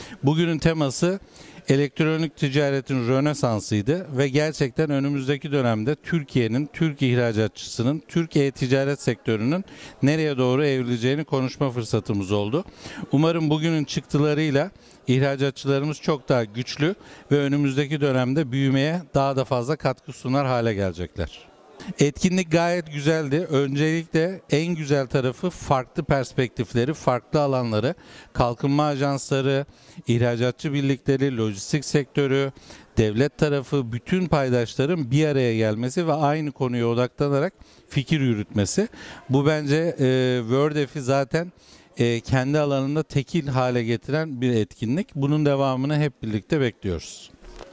Bugünün teması elektronik ticaretin rönesansıydı ve gerçekten önümüzdeki dönemde Türkiye'nin, Türk ihracatçısının, Türkiye ticaret sektörünün nereye doğru evrileceğini konuşma fırsatımız oldu. Umarım bugünün çıktılarıyla ihracatçılarımız çok daha güçlü ve önümüzdeki dönemde büyümeye daha da fazla katkı sunar hale gelecekler. Etkinlik gayet güzeldi. Öncelikle en güzel tarafı farklı perspektifleri, farklı alanları, kalkınma ajansları, ihracatçı birlikleri, lojistik sektörü, devlet tarafı, bütün paydaşların bir araya gelmesi ve aynı konuya odaklanarak fikir yürütmesi. Bu bence WorldF'i zaten kendi alanında tekil hale getiren bir etkinlik. Bunun devamını hep birlikte bekliyoruz.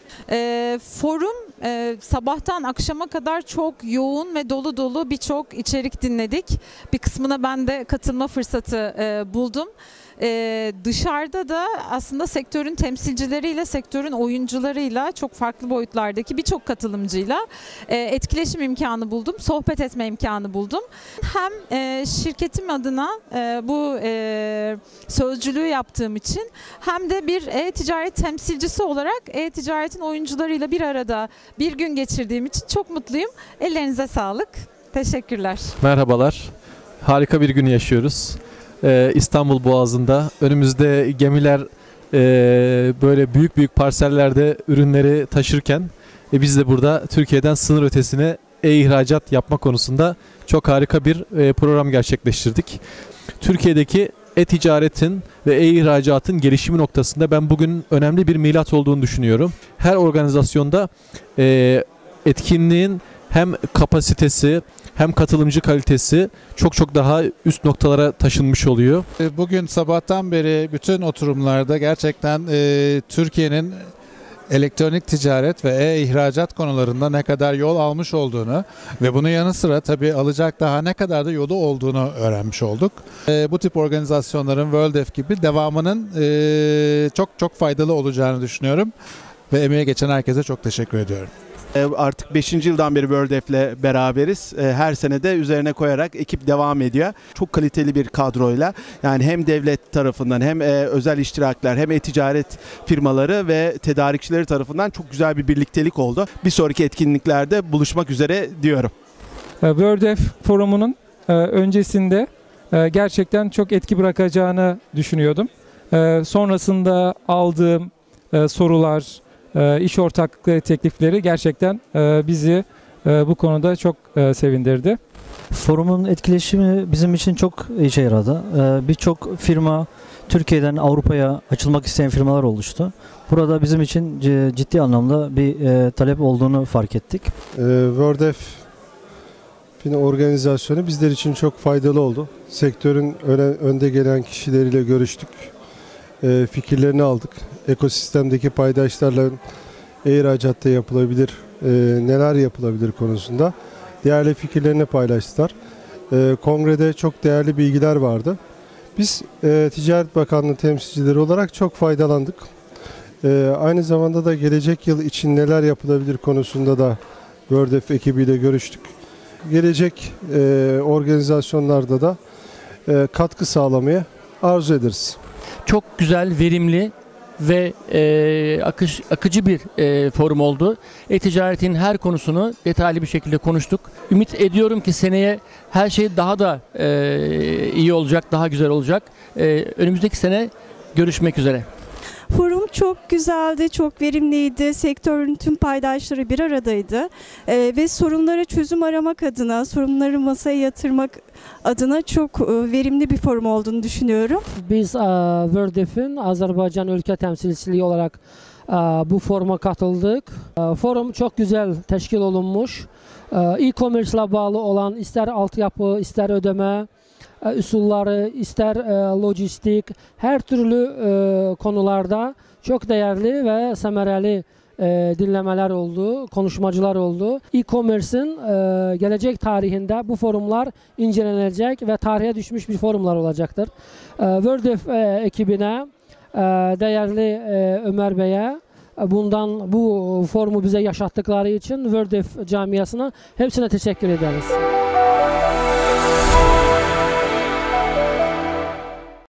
Forum sabahtan akşama kadar çok yoğun ve dolu dolu birçok içerik dinledik. Bir kısmına ben de katılma fırsatı buldum. Dışarıda da aslında sektörün temsilcileriyle, sektörün oyuncularıyla, çok farklı boyutlardaki birçok katılımcıyla etkileşim imkanı buldum, sohbet etme imkanı buldum. Hem şirketim adına bu sözcülüğü yaptığım için hem de bir e-ticaret temsilcisi olarak e-ticaretin oyuncularıyla bir arada bir gün geçirdiğim için çok mutluyum. Ellerinize sağlık. Teşekkürler. Merhabalar. Harika bir gün yaşıyoruz. İstanbul Boğazı'nda. Önümüzde gemiler böyle büyük büyük parsellerde ürünleri taşırken biz de burada Türkiye'den sınır ötesine e-ihracat yapma konusunda çok harika bir program gerçekleştirdik. Türkiye'deki e-ticaretin ve e-ihracatın gelişimi noktasında ben bugün önemli bir milat olduğunu düşünüyorum. Her organizasyonda etkinliğin hem kapasitesi hem katılımcı kalitesi çok daha üst noktalara taşınmış oluyor. Bugün sabahtan beri bütün oturumlarda gerçekten Türkiye'nin elektronik ticaret ve e-ihracat konularında ne kadar yol almış olduğunu ve bunun yanı sıra tabii alacak daha ne kadar da yolu olduğunu öğrenmiş olduk. Bu tip organizasyonların WorldF gibi devamının çok faydalı olacağını düşünüyorum ve emeğe geçen herkese çok teşekkür ediyorum. Artık 5. yıldan beri WorldF'le beraberiz. Her sene de üzerine koyarak ekip devam ediyor. Çok kaliteli bir kadroyla, yani hem devlet tarafından hem özel iştirakler hem ticaret firmaları ve tedarikçileri tarafından çok güzel bir birliktelik oldu. Bir sonraki etkinliklerde buluşmak üzere diyorum. WorldF forumunun öncesinde gerçekten çok etki bırakacağını düşünüyordum. Sonrasında aldığım sorular, iş ortaklığı teklifleri gerçekten bizi bu konuda çok sevindirdi. Forumun etkileşimi bizim için çok işe yaradı. Birçok firma Türkiye'den Avrupa'ya açılmak isteyen firmalar oluştu. Burada bizim için ciddi anlamda bir talep olduğunu fark ettik. WorldF'in organizasyonu bizler için çok faydalı oldu. Sektörün önde gelen kişileriyle görüştük. Fikirlerini aldık. Ekosistemdeki paydaşlarla e-ihracatta yapılabilir, neler yapılabilir konusunda değerli fikirlerini paylaştılar. Kongrede çok değerli bilgiler vardı. Biz Ticaret Bakanlığı temsilcileri olarak çok faydalandık. Aynı zamanda da gelecek yıl için neler yapılabilir konusunda da WorldF ekibiyle görüştük. Gelecek organizasyonlarda da katkı sağlamaya arzu ederiz. Çok güzel, verimli ve akıcı bir forum oldu. E-ticaretin her konusunu detaylı bir şekilde konuştuk. Ümit ediyorum ki seneye her şey daha da iyi olacak, daha güzel olacak. Önümüzdeki sene görüşmek üzere. Forum çok güzeldi, çok verimliydi. Sektörün tüm paydaşları bir aradaydı. Ve sorunlara çözüm aramak adına, sorunları masaya yatırmak adına çok verimli bir forum olduğunu düşünüyorum. Biz WorldF'in Azerbaycan ülke temsilciliği olarak bu foruma katıldık. Forum çok güzel teşkil olunmuş. E-commerce ile bağlı olan ister altyapı, ister ödeme usulları, ister lojistik, her türlü konularda çok değerli ve semereli dinlemeler oldu, konuşmacılar oldu. E-commerce'in gelecek tarihinde bu forumlar incelenecek ve tarihe düşmüş bir forumlar olacaktır. WorldF ekibine, değerli Ömer Bey'e, bu forumu bize yaşattıkları için WorldF camiasına hepsine teşekkür ederiz.